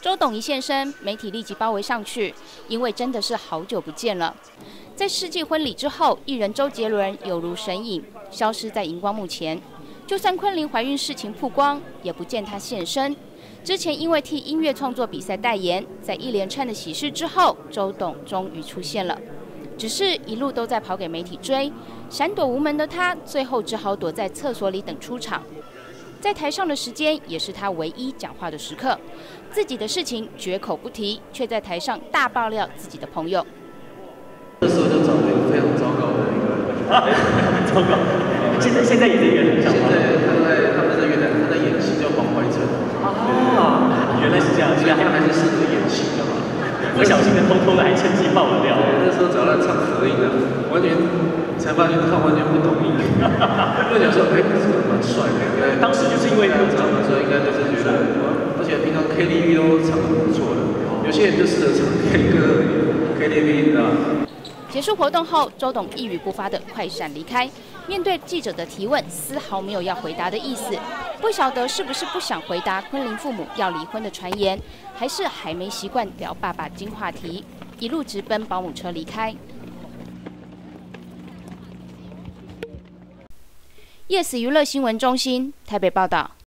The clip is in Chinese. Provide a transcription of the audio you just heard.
周董一现身，媒体立即包围上去，因为真的是好久不见了。在世纪婚礼之后，艺人周杰伦有如神隐，消失在荧光幕前。就算昆凌怀孕事情曝光，也不见他现身。之前因为替音乐创作比赛代言，在一连串的喜事之后，周董终于出现了。只是一路都在跑给媒体追，闪躲无门的他，最后只好躲在厕所里等出场。在台上的时间也是他唯一讲话的时刻，自己的事情绝口不提，却在台上大爆料自己的朋友。 那时候就找了一个非常糟糕的一个， 很糟糕。现在也是一个很像吗？ 现在他们在乐坛，他在演戏叫黄怀哲。 啊，原来是这样， 所以他还是适合演戏的嘛。 不小心的偷偷的还趁机爆了料。 对，那时候找他唱合音的，完全才发现他完全不懂音乐。就想说，哎，这个蛮帅的，应该。 当时就是因为这样唱的时候，应该就是觉得，而且平常 KTV 都唱得不错的，有些人就适合唱 K 歌而已 ，KTV 啊。 结束活动后，周董一语不发的快闪离开。面对记者的提问，丝毫没有要回答的意思。不晓得是不是不想回答昆凌父母要离婚的传言，还是还没习惯聊爸爸金话题，一路直奔保姆车离开。YES 娱乐新闻中心台北报道。